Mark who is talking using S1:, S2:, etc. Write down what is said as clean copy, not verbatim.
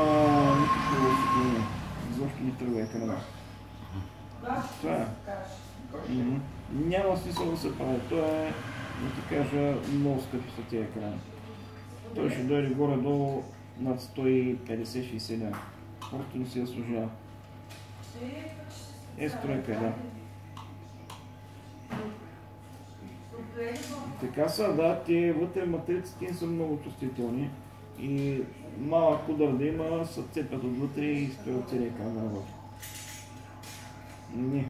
S1: никакво осветление. Изобщо не тръгва екрана. Това е. Няма смисъл да се прави. Това е, да ти кажа, много скъпи са тия екрани. Той ще дойде горе-долу над 150-60 лева. Просто не си я служава. Стройка, да. Така са, да, те вътре матриците са много чувствителни и малък удар да има, се цепят отвътре и стоят целия екран на работа.